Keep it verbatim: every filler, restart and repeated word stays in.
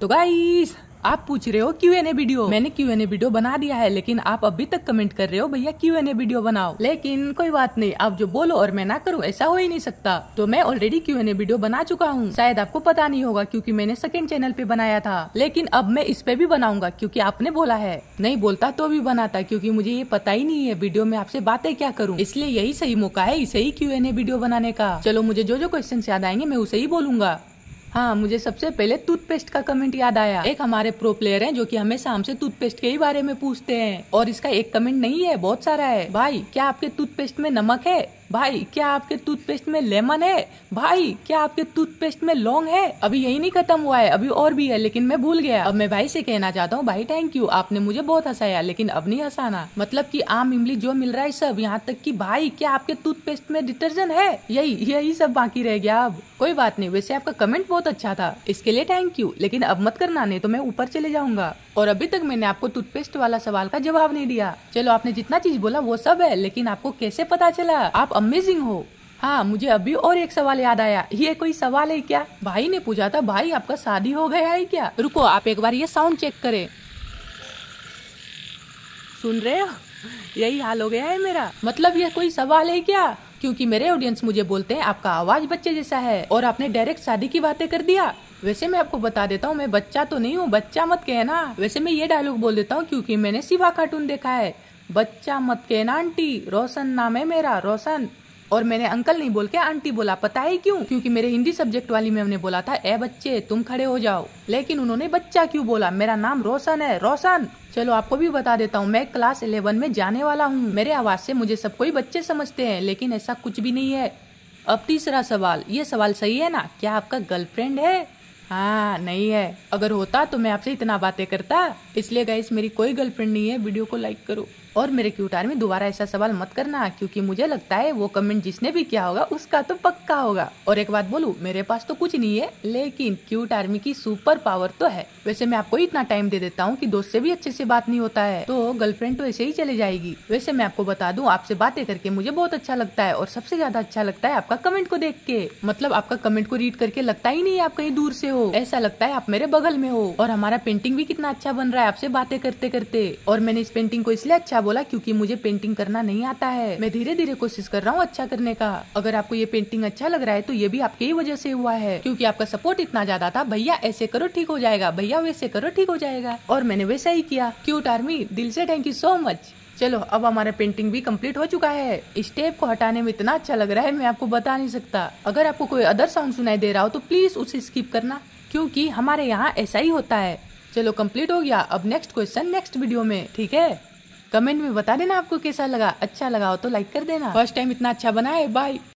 तो गाइस आप पूछ रहे हो क्यू एन ए वीडियो, मैंने क्यू एन ए वीडियो बना दिया है, लेकिन आप अभी तक कमेंट कर रहे हो भैया क्यू एन ए वीडियो बनाओ। लेकिन कोई बात नहीं, आप जो बोलो और मैं ना करूँ ऐसा हो ही नहीं सकता। तो मैं already Q and A video बना चुका हूँ, शायद आपको पता नहीं होगा क्योंकि मैंने सेकंड चैनल पे बनाया था। लेकिन अब मैं इस पे भी बनाऊंगा क्योंकि आपने बोला है। नहीं बोलता तो भी बनाता क्योंकि मुझे ये पता ही नहीं है वीडियो में आपसे बातें क्या करूँ, इसलिए यही सही मौका है इसे ही क्यू एन ए वीडियो बनाने का। चलो मुझे जो जो क्वेश्चन याद आएंगे मैं उसे ही बोलूंगा। हाँ, मुझे सबसे पहले टूथपेस्ट का कमेंट याद आया। एक हमारे प्रो प्लेयर हैं जो कि हमेशा हमसे टूथपेस्ट के ही बारे में पूछते हैं, और इसका एक कमेंट नहीं है, बहुत सारा है। भाई क्या आपके टूथपेस्ट में नमक है? भाई क्या आपके टूथपेस्ट में लेमन है? भाई क्या आपके टूथपेस्ट में लौंग है? अभी यही नहीं खत्म हुआ है, अभी और भी है लेकिन मैं भूल गया। अब मैं भाई से कहना चाहता हूँ, भाई थैंक यू, आपने मुझे बहुत हंसाया, लेकिन अब नहीं हंसाना। मतलब कि आम इमली जो मिल रहा है सब, यहाँ तक कि भाई क्या आपके टूथपेस्ट में डिटर्जेंट है, यही यही सब बाकी रह गया। अब कोई बात नहीं, वैसे आपका कमेंट बहुत अच्छा था, इसके लिए थैंक यू, लेकिन अब मत करना नहीं तो मैं ऊपर चले जाऊंगा। और अभी तक मैंने आपको टूथपेस्ट वाला सवाल का जवाब नहीं दिया। चलो आपने जितना चीज बोला वो सब है, लेकिन आपको कैसे पता चला? आप अमेजिंग हो। हाँ, मुझे अभी और एक सवाल याद आया। ये कोई सवाल है क्या? भाई ने पूछा था, भाई आपका शादी हो गया है क्या? रुको आप एक बार ये साउंड चेक करें। सुन रहे हो? यही हाल हो गया है मेरा। मतलब ये कोई सवाल है क्या? क्योंकि मेरे ऑडियंस मुझे बोलते हैं आपका आवाज बच्चे जैसा है, और आपने डायरेक्ट शादी की बातें कर दिया। वैसे मैं आपको बता देता हूँ, मैं बच्चा तो नहीं हूँ, बच्चा मत कहना। वैसे मैं ये डायलॉग बोल देता हूँ क्योंकि मैंने शिवा कार्टून देखा है। बच्चा मत कहना आंटी, रोशन नाम है मेरा, रोशन। और मैंने अंकल नहीं बोल के आंटी बोला, पता है क्यों? क्योंकि मेरे हिंदी सब्जेक्ट वाली मैम ने बोला था, ए बच्चे तुम खड़े हो जाओ, लेकिन उन्होंने बच्चा क्यों बोला? मेरा नाम रोशन है, रोशन। चलो आपको भी बता देता हूँ, मैं क्लास इलेवन में जाने वाला हूँ। मेरे आवाज से मुझे सब कोई बच्चे समझते हैं, लेकिन ऐसा कुछ भी नहीं है। अब तीसरा सवाल, ये सवाल सही है ना? क्या आपका गर्लफ्रेंड है? हाँ नहीं है। अगर होता तो मैं आपसे इतना बातें करता। इसलिए गाइस मेरी कोई गर्लफ्रेंड नहीं है। वीडियो को लाइक करो और मेरे क्यूट आर्मी दोबारा ऐसा सवाल मत करना, क्योंकि मुझे लगता है वो कमेंट जिसने भी किया होगा उसका तो पक्का होगा। और एक बात बोलूं, मेरे पास तो कुछ नहीं है, लेकिन क्यूट आर्मी की सुपर पावर तो है। वैसे मैं आपको इतना टाइम दे देता हूँ कि दोस्त से भी अच्छे से बात नहीं होता है तो गर्लफ्रेंड तो ऐसे ही चले जाएगी। वैसे मैं आपको बता दूं, आपसे बातें करके मुझे बहुत अच्छा लगता है, और सबसे ज्यादा अच्छा लगता है आपका कमेंट को देख के। मतलब आपका कमेंट को रीड करके लगता ही नहीं आप कहीं दूर से हो, ऐसा लगता है आप मेरे बगल में हो। और हमारा पेंटिंग भी कितना अच्छा बन रहा है आपसे बातें करते करते। और मैंने इस पेंटिंग को इसलिए अच्छा बोला क्योंकि मुझे पेंटिंग करना नहीं आता है। मैं धीरे धीरे कोशिश कर रहा हूँ अच्छा करने का। अगर आपको ये पेंटिंग अच्छा लग रहा है तो ये भी आपके ही वजह से हुआ है, क्योंकि आपका सपोर्ट इतना ज्यादा था, भैया ऐसे करो ठीक हो जाएगा, भैया वैसे करो ठीक हो जाएगा, और मैंने वैसा ही किया। क्यूट आर्मी दिल से थैंक यू सो मच। चलो अब हमारा पेंटिंग भी कंप्लीट हो चुका है। इस टेप को हटाने में इतना अच्छा लग रहा है मैं आपको बता नहीं सकता। अगर आपको कोई अदर साउंड सुनाई दे रहा हो तो प्लीज उसे स्किप करना, क्योंकि हमारे यहाँ ऐसा ही होता है। चलो कंप्लीट हो गया। अब नेक्स्ट क्वेश्चन नेक्स्ट वीडियो में, ठीक है? कमेंट में बता देना आपको कैसा लगा। अच्छा लगा हो तो लाइक कर देना। फर्स्ट टाइम इतना अच्छा बना है। बाय।